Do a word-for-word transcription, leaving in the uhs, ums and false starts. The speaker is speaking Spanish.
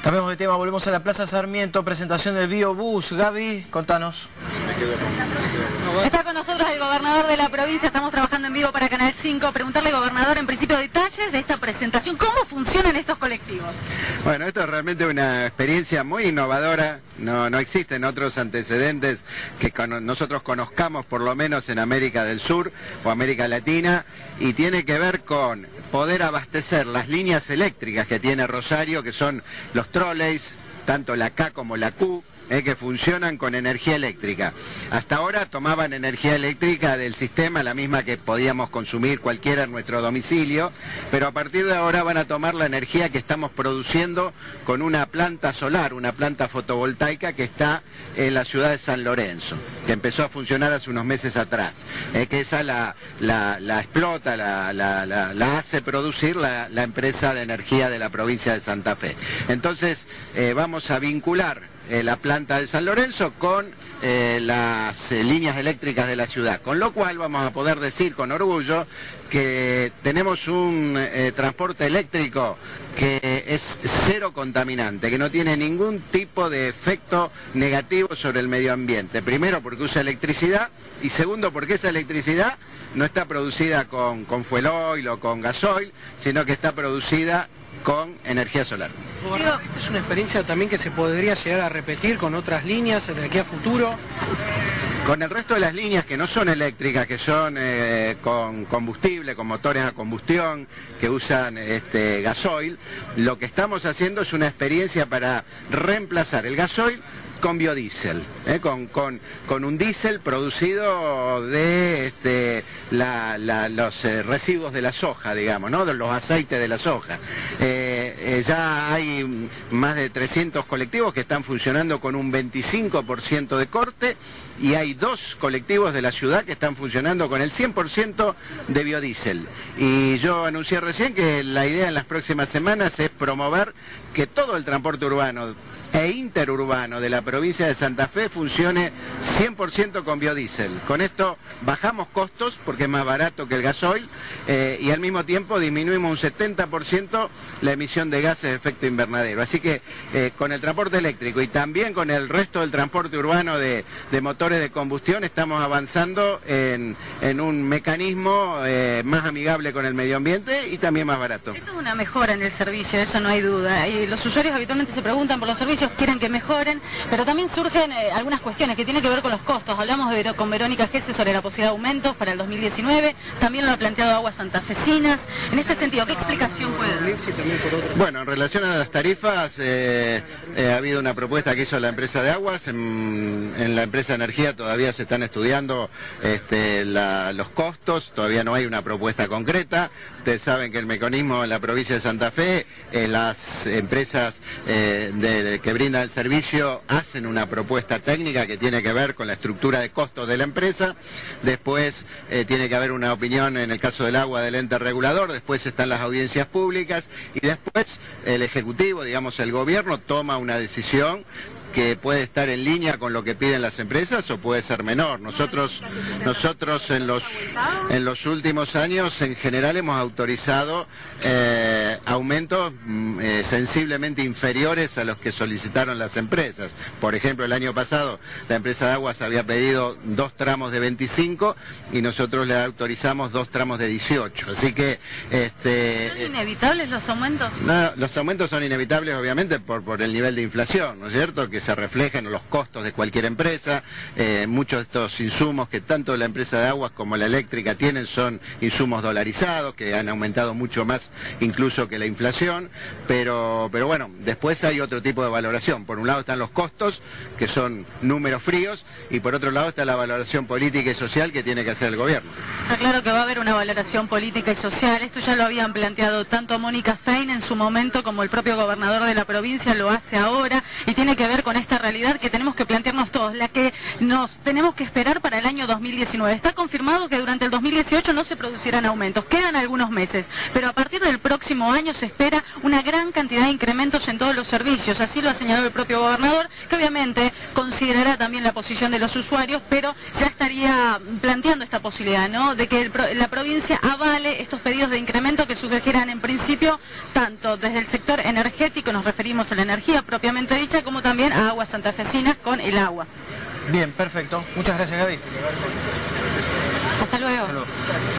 Cambiamos de tema, volvemos a la Plaza Sarmiento, presentación del Biobús. Gaby, contanos. Está con nosotros el gobernador de la provincia, estamos trabajando en vivo para Canal cinco. Preguntarle, gobernador, en principio detalles de esta presentación. ¿Cómo funcionan estos colectivos? Bueno, esto es realmente una experiencia muy innovadora. No, no existen otros antecedentes que con, nosotros conozcamos, por lo menos en América del Sur o América Latina, y tiene que ver con poder abastecer las líneas eléctricas que tiene Rosario, que son los trolleys, tanto la K como la Q, Eh, que funcionan con energía eléctrica. Hasta ahora tomaban energía eléctrica del sistema, la misma que podíamos consumir cualquiera en nuestro domicilio, pero a partir de ahora van a tomar la energía que estamos produciendo con una planta solar, una planta fotovoltaica que está en la ciudad de San Lorenzo, que empezó a funcionar hace unos meses atrás, eh, que esa la, la, la explota, la, la, la, la hace producir la, la empresa de energía de la provincia de Santa Fe. Entonces eh, vamos a vincular Eh, la planta de San Lorenzo con eh, las eh, líneas eléctricas de la ciudad, con lo cual vamos a poder decir con orgullo que tenemos un eh, transporte eléctrico que es cero contaminante, que no tiene ningún tipo de efecto negativo sobre el medio ambiente. Primero porque usa electricidad y segundo porque esa electricidad no está producida con, con fuel oil o con gasoil, sino que está producida con energía solar. Gobernador, ¿esta es una experiencia también que se podría llegar a repetir con otras líneas de aquí a futuro? Con el resto de las líneas que no son eléctricas, que son eh, con combustible, con motores a combustión, que usan este, gasoil, lo que estamos haciendo es una experiencia para reemplazar el gasoil con biodiesel, ¿eh? con, con, con un diésel producido de este, la, la, los eh, residuos de la soja, digamos, ¿no? De los aceites de la soja. Eh, eh, ya hay más de trescientos colectivos que están funcionando con un veinticinco por ciento de corte y hay dos colectivos de la ciudad que están funcionando con el cien por ciento de biodiesel. Y yo anuncié recién que la idea en las próximas semanas es promover que todo el transporte urbano e interurbano de la provincia de Santa Fe funcione cien por ciento con biodiesel. Con esto bajamos costos porque es más barato que el gasoil eh, y al mismo tiempo disminuimos un setenta por ciento la emisión de gases de efecto invernadero. Así que eh, con el transporte eléctrico y también con el resto del transporte urbano de, de motores de combustión estamos avanzando en, en un mecanismo eh, más amigable con el medio ambiente y también más barato. Esto es una mejora en el servicio, eso no hay duda. Y los usuarios habitualmente se preguntan por los servicios, quieren que mejoren, pero también surgen eh, algunas cuestiones que tienen que ver con los costos. Hablamos de, con Verónica Gese sobre la posibilidad de aumentos para el dos mil diecinueve, también lo ha planteado Aguas Santafesinas. En este sentido, ¿qué explicación puede dar? Bueno, en relación a las tarifas, eh, eh, ha habido una propuesta que hizo la empresa de Aguas, en, en la empresa de energía todavía se están estudiando este, la, los costos, todavía no hay una propuesta concreta. Ustedes saben que el mecanismo en la provincia de Santa Fe, eh, las empresas eh, de, de, que brindan el servicio hacen una propuesta técnica que tiene que ver con la estructura de costos de la empresa, después eh, tiene que haber una opinión en el caso del agua del ente regulador, después están las audiencias públicas y después el Ejecutivo, digamos el gobierno, toma una decisión que puede estar en línea con lo que piden las empresas o puede ser menor. Nosotros, nosotros en los, en los últimos años en general hemos autorizado eh, aumentos eh, sensiblemente inferiores a los que solicitaron las empresas. Por ejemplo, el año pasado la empresa de aguas había pedido dos tramos de veinticinco y nosotros le autorizamos dos tramos de dieciocho. Así que... Este, ¿Son inevitables los aumentos? No, los aumentos son inevitables obviamente por, por el nivel de inflación, ¿no es cierto?, que se reflejan en los costos de cualquier empresa. Eh, muchos de estos insumos que tanto la empresa de aguas como la eléctrica tienen son insumos dolarizados, que han aumentado mucho más incluso que la inflación, pero, pero bueno, después hay otro tipo de valoración. Por un lado están los costos, que son números fríos, y por otro lado está la valoración política y social que tiene que hacer el gobierno. Está claro que va a haber una valoración política y social. Esto ya lo habían planteado tanto Mónica Fein en su momento como el propio gobernador de la provincia lo hace ahora, y tiene que ver con esta realidad que tenemos que plantearnos todos, la que nos tenemos que esperar para el año dos mil diecinueve. Está confirmado que durante el dos mil dieciocho no se producirán aumentos, quedan algunos meses, pero a partir del próximo próximo año se espera una gran cantidad de incrementos en todos los servicios. Así lo ha señalado el propio gobernador, que obviamente considerará también la posición de los usuarios, pero ya estaría planteando esta posibilidad, ¿no?, de que el, la provincia avale estos pedidos de incremento que surgirán en principio tanto desde el sector energético, nos referimos a la energía propiamente dicha, como también a aguas santafesinas con el agua. Bien, perfecto. Muchas gracias, Gaby. Hasta luego. Hasta luego.